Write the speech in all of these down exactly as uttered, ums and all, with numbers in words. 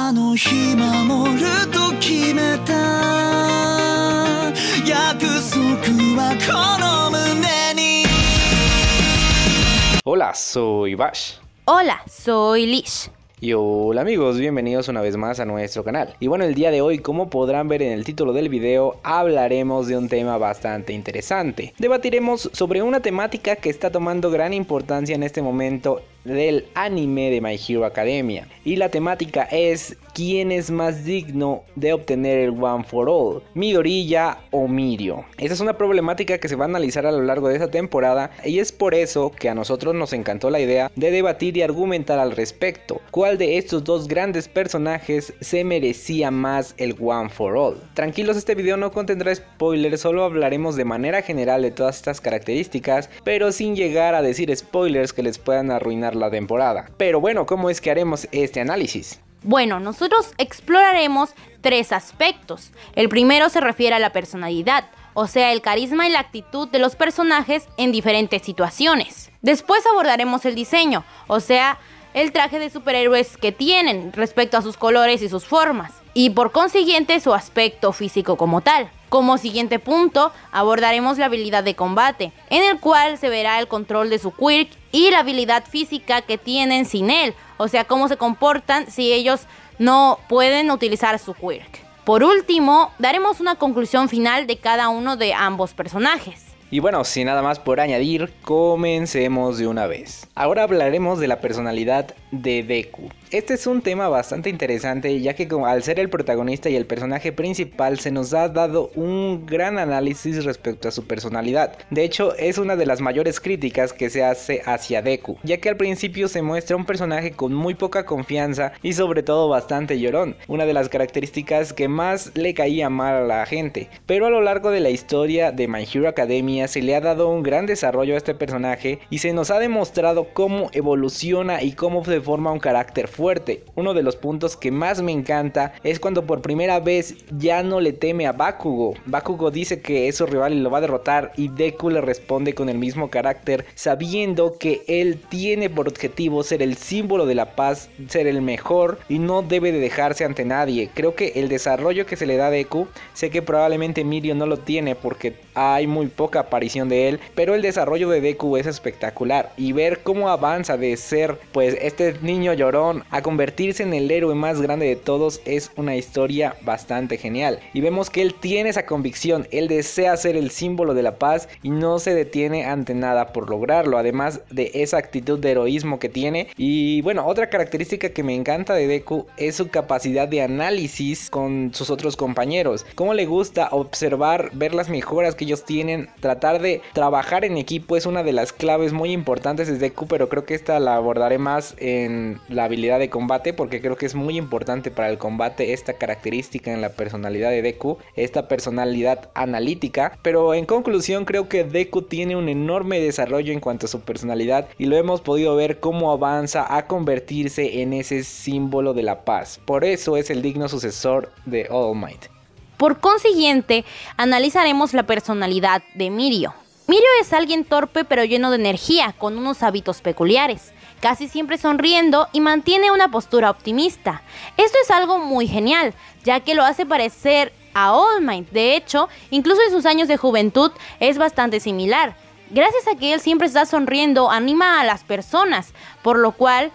あの日守ると決めた約束はこの胸に Hola, soy Bash. Hola, soy Lish. Y hola amigos, bienvenidos una vez más a nuestro canal. Y bueno, el día de hoy, como podrán ver en el título del video, hablaremos de un tema bastante interesante. Debatiremos sobre una temática que está tomando gran importancia en este momento del anime de My Hero Academia. Y la temática es: ¿quién es más digno de obtener el One for All? ¿Midoriya o Mirio? Esa es una problemática que se va a analizar a lo largo de esta temporada, y es por eso que a nosotros nos encantó la idea de debatir y argumentar al respecto. ¿Cuál de estos dos grandes personajes se merecía más el One for All? Tranquilos, este video no contendrá spoilers, solo hablaremos de manera general de todas estas características, pero sin llegar a decir spoilers que les puedan arruinar la temporada. Pero bueno, ¿cómo es que haremos este análisis? Bueno, nosotros exploraremos tres aspectos. El primero se refiere a la personalidad, o sea, el carisma y la actitud de los personajes en diferentes situaciones. Después abordaremos el diseño, o sea, el traje de superhéroes que tienen respecto a sus colores y sus formas, y por consiguiente su aspecto físico como tal. Como siguiente punto, abordaremos la habilidad de combate, en el cual se verá el control de su quirk y la habilidad física que tienen sin él, o sea, cómo se comportan si ellos no pueden utilizar su quirk. Por último, daremos una conclusión final de cada uno de ambos personajes. Y bueno, sin nada más por añadir, comencemos de una vez. Ahora hablaremos de la personalidad de Deku. Este es un tema bastante interesante, ya que como al ser el protagonista y el personaje principal se nos ha dado un gran análisis respecto a su personalidad. De hecho, es una de las mayores críticas que se hace hacia Deku, ya que al principio se muestra un personaje con muy poca confianza y sobre todo bastante llorón, una de las características que más le caía mal a la gente. Pero a lo largo de la historia de My Hero Academia se le ha dado un gran desarrollo a este personaje y se nos ha demostrado cómo evoluciona y cómo se forma un carácter fuerte. Uno de los puntos que más me encanta es cuando por primera vez ya no le teme a Bakugo. Bakugo dice que es su rival y lo va a derrotar, y Deku le responde con el mismo carácter, sabiendo que él tiene por objetivo ser el símbolo de la paz, ser el mejor y no debe de dejarse ante nadie. Creo que el desarrollo que se le da a Deku, sé que probablemente Mirio no lo tiene porque hay muy poca aparición de él, pero el desarrollo de Deku es espectacular, y ver cómo avanza de ser pues este niño llorón a convertirse en el héroe más grande de todos es una historia bastante genial. Y vemos que él tiene esa convicción, él desea ser el símbolo de la paz y no se detiene ante nada por lograrlo, además de esa actitud de heroísmo que tiene. Y bueno, otra característica que me encanta de Deku es su capacidad de análisis con sus otros compañeros, cómo le gusta observar, ver las mejoras que ellos tienen, tratar de trabajar en equipo es una de las claves muy importantes de Deku, pero creo que esta la abordaré más en la habilidad de combate, porque creo que es muy importante para el combate esta característica en la personalidad de Deku, esta personalidad analítica. Pero en conclusión, creo que Deku tiene un enorme desarrollo en cuanto a su personalidad, y lo hemos podido ver cómo avanza a convertirse en ese símbolo de la paz. Por eso es el digno sucesor de All Might. Por consiguiente, analizaremos la personalidad de Mirio. Mirio es alguien torpe pero lleno de energía, con unos hábitos peculiares, casi siempre sonriendo y mantiene una postura optimista. Esto es algo muy genial, ya que lo hace parecer a All Might. De hecho, incluso en sus años de juventud es bastante similar. Gracias a que él siempre está sonriendo, anima a las personas, por lo cual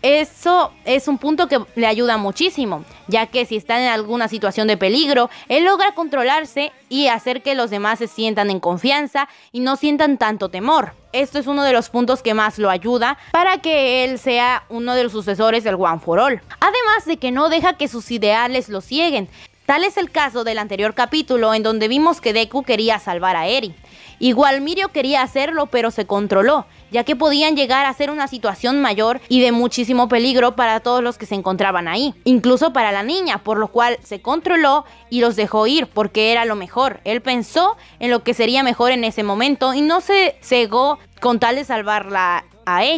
eso es un punto que le ayuda muchísimo, ya que si está en alguna situación de peligro, él logra controlarse y hacer que los demás se sientan en confianza y no sientan tanto temor. Esto es uno de los puntos que más lo ayuda para que él sea uno de los sucesores del One for All. Además de que no deja que sus ideales lo cieguen. Tal es el caso del anterior capítulo, en donde vimos que Deku quería salvar a Eri. Igual Mirio quería hacerlo, pero se controló, ya que podían llegar a ser una situación mayor y de muchísimo peligro para todos los que se encontraban ahí, incluso para la niña, por lo cual se controló y los dejó ir porque era lo mejor. Él pensó en lo que sería mejor en ese momento y no se cegó con tal de salvarla a ella.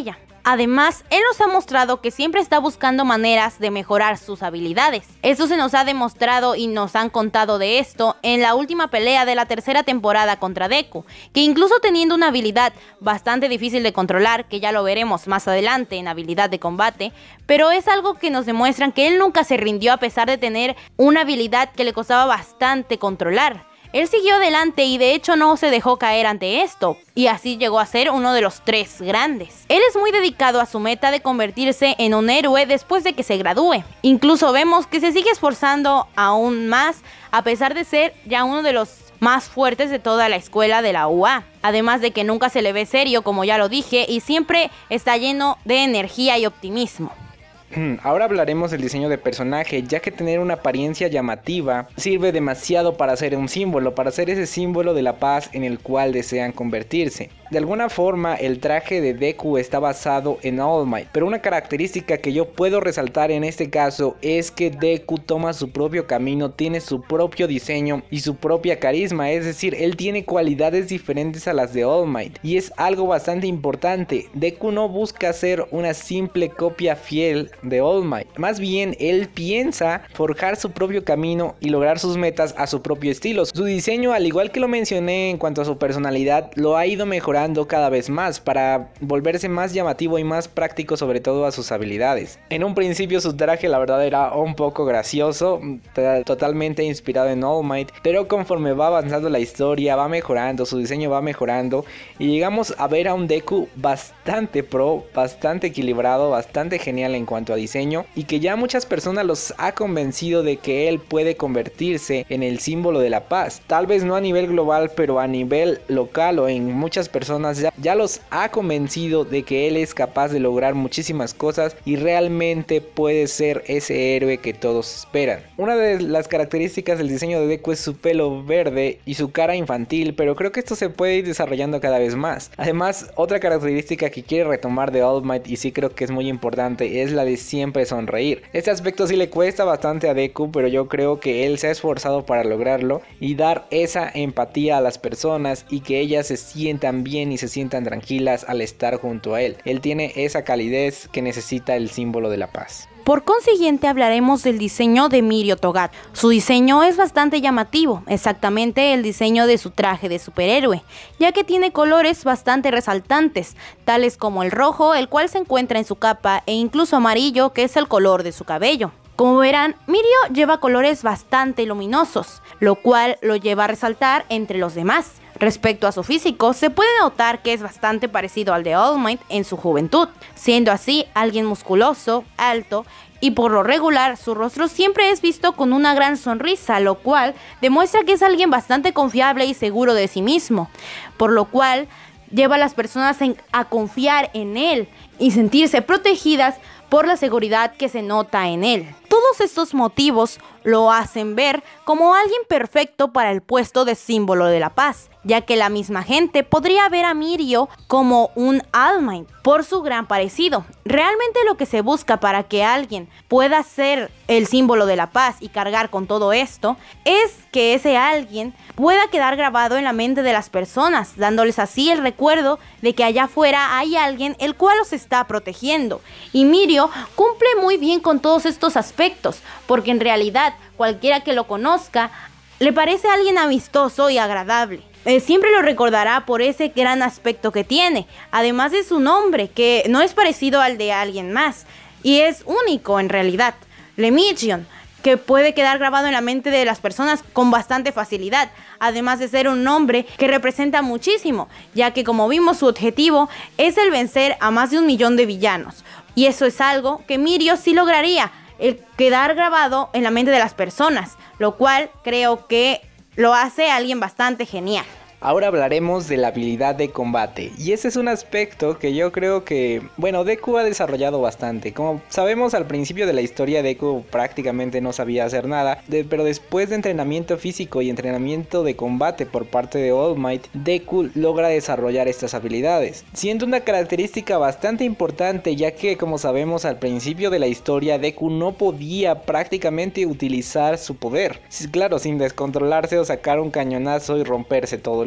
Además, él nos ha mostrado que siempre está buscando maneras de mejorar sus habilidades. Esto se nos ha demostrado y nos han contado de esto en la última pelea de la tercera temporada contra Deku, que incluso teniendo una habilidad bastante difícil de controlar, que ya lo veremos más adelante en habilidad de combate, pero es algo que nos demuestran que él nunca se rindió a pesar de tener una habilidad que le costaba bastante controlar. Él siguió adelante y de hecho no se dejó caer ante esto, y así llegó a ser uno de los tres grandes. Él es muy dedicado a su meta de convertirse en un héroe después de que se gradúe. Incluso vemos que se sigue esforzando aún más a pesar de ser ya uno de los más fuertes de toda la escuela de la U A. Además de que nunca se le ve serio, como ya lo dije, y siempre está lleno de energía y optimismo. Ahora hablaremos del diseño de personaje, ya que tener una apariencia llamativa sirve demasiado para hacer un símbolo, para hacer ese símbolo de la paz en el cual desean convertirse. De alguna forma el traje de Deku está basado en All Might, pero una característica que yo puedo resaltar en este caso es que Deku toma su propio camino, tiene su propio diseño y su propia carisma, es decir, él tiene cualidades diferentes a las de All Might, y es algo bastante importante. Deku no busca ser una simple copia fiel de All Might, más bien él piensa forjar su propio camino y lograr sus metas a su propio estilo. Su diseño, al igual que lo mencioné en cuanto a su personalidad, lo ha ido mejorando cada vez más para volverse más llamativo y más práctico, sobre todo a sus habilidades. En un principio su traje la verdad era un poco gracioso, totalmente inspirado en All Might, pero conforme va avanzando la historia va mejorando, su diseño va mejorando y llegamos a ver a un Deku bastante pro, bastante equilibrado, bastante genial en cuanto a diseño, y que ya muchas personas los ha convencido de que él puede convertirse en el símbolo de la paz. Tal vez no a nivel global, pero a nivel local o en muchas personas Ya, ya los ha convencido de que él es capaz de lograr muchísimas cosas y realmente puede ser ese héroe que todos esperan. Una de las características del diseño de Deku es su pelo verde y su cara infantil, pero creo que esto se puede ir desarrollando cada vez más. Además, otra característica que quiere retomar de All Might, y sí creo que es muy importante, es la de siempre sonreír. Este aspecto sí le cuesta bastante a Deku, pero yo creo que él se ha esforzado para lograrlo y dar esa empatía a las personas y que ellas se sientan bien y se sientan tranquilas al estar junto a él. Él tiene esa calidez que necesita el símbolo de la paz. Por consiguiente hablaremos del diseño de Mirio Togato. Su diseño es bastante llamativo, exactamente el diseño de su traje de superhéroe, ya que tiene colores bastante resaltantes, tales como el rojo, el cual se encuentra en su capa, e incluso amarillo, que es el color de su cabello. Como verán, Mirio lleva colores bastante luminosos, lo cual lo lleva a resaltar entre los demás. Respecto a su físico, se puede notar que es bastante parecido al de All Might en su juventud, siendo así alguien musculoso, alto, y por lo regular su rostro siempre es visto con una gran sonrisa, lo cual demuestra que es alguien bastante confiable y seguro de sí mismo, por lo cual lleva a las personas en, a confiar en él y sentirse protegidas por la seguridad que se nota en él. Todos estos motivos lo hacen ver como alguien perfecto para el puesto de símbolo de la paz, ya que la misma gente podría ver a Mirio como un All Might por su gran parecido. Realmente lo que se busca para que alguien pueda ser el símbolo de la paz y cargar con todo esto es que ese alguien pueda quedar grabado en la mente de las personas, dándoles así el recuerdo de que allá afuera hay alguien el cual los está protegiendo. Y Mirio cumple muy bien con todos estos aspectos, porque en realidad cualquiera que lo conozca le parece a alguien amistoso y agradable. Eh, siempre lo recordará por ese gran aspecto que tiene, además de su nombre, que no es parecido al de alguien más y es único en realidad, Lemichion, que puede quedar grabado en la mente de las personas con bastante facilidad, además de ser un nombre que representa muchísimo, ya que como vimos su objetivo es el vencer a más de un millón de villanos, y eso es algo que Mirio sí lograría, el quedar grabado en la mente de las personas, lo cual creo que lo hace alguien bastante genial. Ahora hablaremos de la habilidad de combate, y ese es un aspecto que yo creo que, bueno, Deku ha desarrollado bastante. Como sabemos, al principio de la historia Deku prácticamente no sabía hacer nada, de, pero después de entrenamiento físico y entrenamiento de combate por parte de All Might, Deku logra desarrollar estas habilidades, siendo una característica bastante importante, ya que como sabemos al principio de la historia Deku no podía prácticamente utilizar su poder, claro, sin descontrolarse o sacar un cañonazo y romperse todo el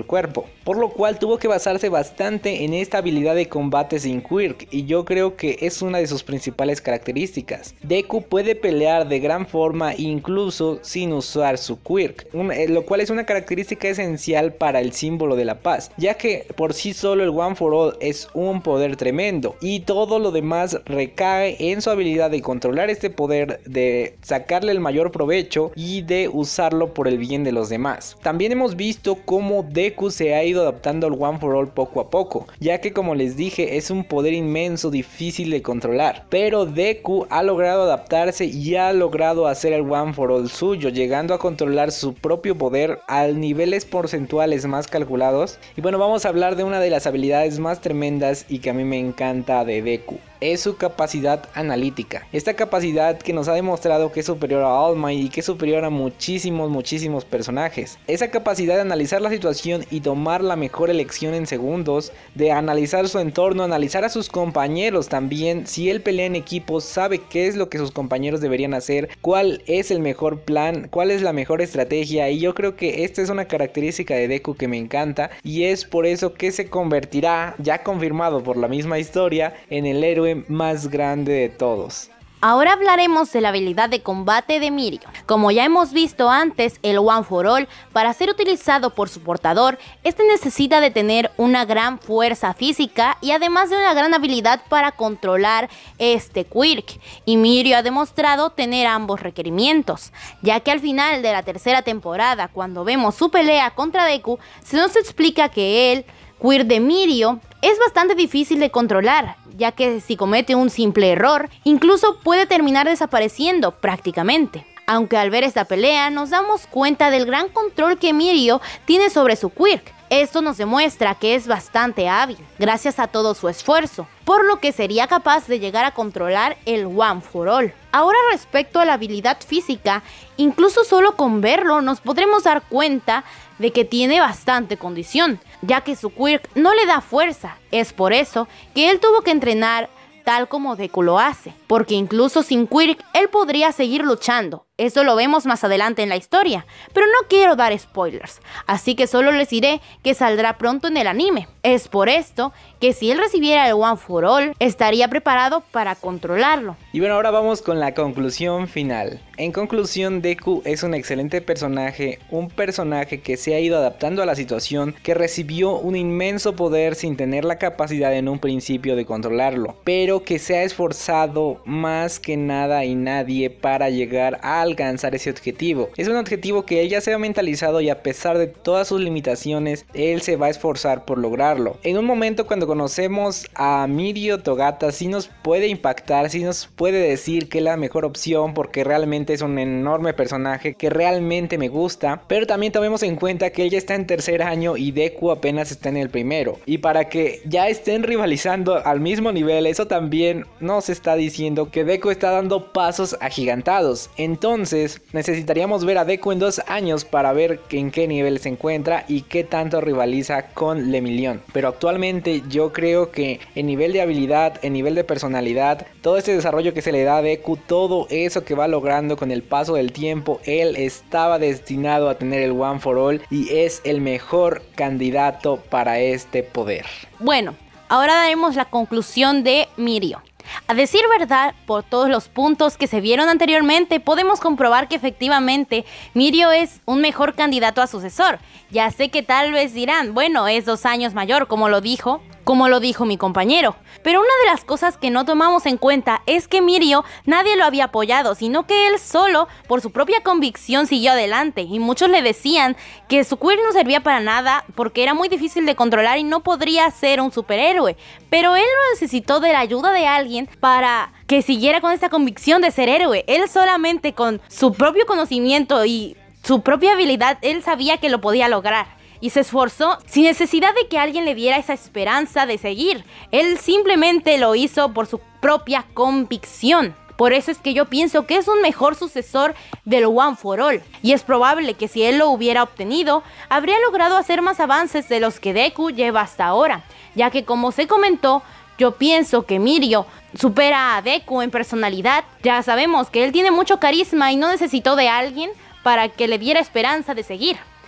cuerpo, por lo cual tuvo que basarse bastante en esta habilidad de combate sin quirk, y yo creo que es una de sus principales características. Deku puede pelear de gran forma incluso sin usar su quirk, lo cual es una característica esencial para el símbolo de la paz, ya que por sí solo el One for All es un poder tremendo y todo lo demás recae en su habilidad de controlar este poder, de sacarle el mayor provecho y de usarlo por el bien de los demás. También hemos visto cómo Deku se ha ido adaptando al One for All poco a poco, ya que como les dije es un poder inmenso difícil de controlar, pero Deku ha logrado adaptarse y ha logrado hacer el One for All suyo, llegando a controlar su propio poder a niveles porcentuales más calculados. Y bueno, vamos a hablar de una de las habilidades más tremendas y que a mí me encanta de Deku. Es su capacidad analítica, esta capacidad que nos ha demostrado que es superior a All Might y que es superior a muchísimos muchísimos personajes. Esa capacidad de analizar la situación y tomar la mejor elección en segundos, de analizar su entorno, analizar a sus compañeros también. Si él pelea en equipo, sabe qué es lo que sus compañeros deberían hacer, cuál es el mejor plan, cuál es la mejor estrategia, y yo creo que esta es una característica de Deku que me encanta, y es por eso que se convertirá, ya confirmado por la misma historia, en el héroe más grande de todos. Ahora hablaremos de la habilidad de combate de Mirio. Como ya hemos visto antes, el One for All, para ser utilizado por su portador, este necesita de tener una gran fuerza física y además de una gran habilidad para controlar este quirk. Y Mirio ha demostrado tener ambos requerimientos, ya que al final de la tercera temporada, cuando vemos su pelea contra Deku, se nos explica que el quirk de Mirio es bastante difícil de controlar, ya que si comete un simple error, incluso puede terminar desapareciendo prácticamente. Aunque al ver esta pelea nos damos cuenta del gran control que Mirio tiene sobre su quirk. Esto nos demuestra que es bastante hábil, gracias a todo su esfuerzo, por lo que sería capaz de llegar a controlar el One for All. Ahora, respecto a la habilidad física, incluso solo con verlo nos podremos dar cuenta de que tiene bastante condición, ya que su quirk no le da fuerza. Es por eso que él tuvo que entrenar tal como Deku lo hace, porque incluso sin quirk él podría seguir luchando. Eso lo vemos más adelante en la historia, pero no quiero dar spoilers, así que solo les diré que saldrá pronto en el anime. Es por esto que si él recibiera el One for All, estaría preparado para controlarlo. Y bueno, ahora vamos con la conclusión final. En conclusión, Deku es un excelente personaje, un personaje que se ha ido adaptando a la situación, que recibió un inmenso poder sin tener la capacidad en un principio de controlarlo, pero que se ha esforzado más que nada y nadie para llegar a alcanzar ese objetivo. Es un objetivo que él ya se ha mentalizado y a pesar de todas sus limitaciones, él se va a esforzar por lograrlo. En un momento cuando conocemos a Mirio Togata, sí nos puede impactar, sí nos puede decir que es la mejor opción porque realmente es un enorme personaje que realmente me gusta, pero también tomemos en cuenta que él ya está en tercer año y Deku apenas está en el primero, y para que ya estén rivalizando al mismo nivel, eso también nos está diciendo que Deku está dando pasos agigantados. Entonces Entonces necesitaríamos ver a Deku en dos años para ver en qué nivel se encuentra y qué tanto rivaliza con Lemillion. Pero actualmente yo creo que en nivel de habilidad, en nivel de personalidad, todo este desarrollo que se le da a Deku, todo eso que va logrando con el paso del tiempo, él estaba destinado a tener el One for All y es el mejor candidato para este poder. Bueno, ahora daremos la conclusión de Mirio. A decir verdad, por todos los puntos que se vieron anteriormente, podemos comprobar que efectivamente Mirio es un mejor candidato a sucesor. Ya sé que tal vez dirán, bueno, es dos años mayor, como lo dijo, como lo dijo mi compañero. Pero una de las cosas que no tomamos en cuenta es que Mirio nadie lo había apoyado, sino que él solo, por su propia convicción, siguió adelante. Y muchos le decían que su quirk no servía para nada porque era muy difícil de controlar y no podría ser un superhéroe. Pero él no necesitó de la ayuda de alguien para que siguiera con esta convicción de ser héroe. Él solamente con su propio conocimiento y su propia habilidad, él sabía que lo podía lograr. Y se esforzó sin necesidad de que alguien le diera esa esperanza de seguir. Él simplemente lo hizo por su propia convicción. Por eso es que yo pienso que es un mejor sucesor del One for All. Y es probable que si él lo hubiera obtenido, habría logrado hacer más avances de los que Deku lleva hasta ahora. Ya que como se comentó, yo pienso que Mirio supera a Deku en personalidad. Ya sabemos que él tiene mucho carisma y no necesitó de alguien para que le diera esperanza de seguir.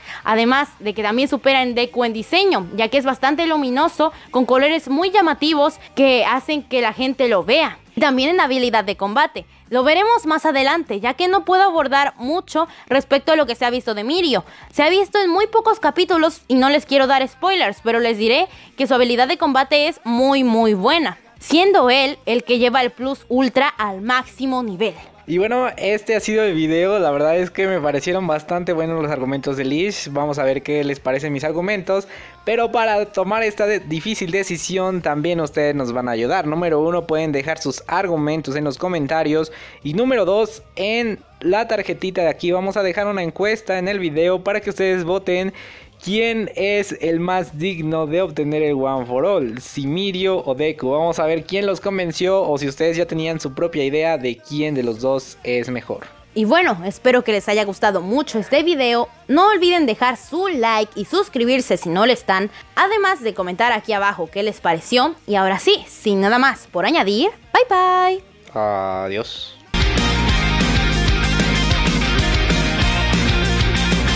además de que también supera en Deku en diseño, ya que es bastante luminoso, con colores muy llamativos que hacen que la gente lo vea. También en habilidad de combate, lo veremos más adelante, ya que no puedo abordar mucho respecto a lo que se ha visto de Mirio. Se ha visto en muy pocos capítulos y no les quiero dar spoilers, pero les diré que su habilidad de combate es muy muy buena, siendo él el que lleva el plus ultra al máximo nivel. Y bueno, este ha sido el video. La verdad es que me parecieron bastante buenos los argumentos de Lish. Vamos a ver qué les parecen mis argumentos. Pero para tomar esta de difícil decisión también ustedes nos van a ayudar. Número uno, pueden dejar sus argumentos en los comentarios. Y número dos, en la tarjetita de aquí vamos a dejar una encuesta en el video para que ustedes voten quién es el más digno de obtener el One for All, si Mirio o Deku. Vamos a ver quién los convenció o si ustedes ya tenían su propia idea de quién de los dos es mejor. Y bueno, espero que les haya gustado mucho este video. No olviden dejar su like y suscribirse si no lo están, además de comentar aquí abajo qué les pareció. Y ahora sí, sin nada más por añadir, bye bye. Adiós.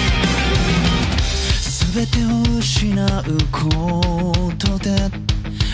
全てを失うことで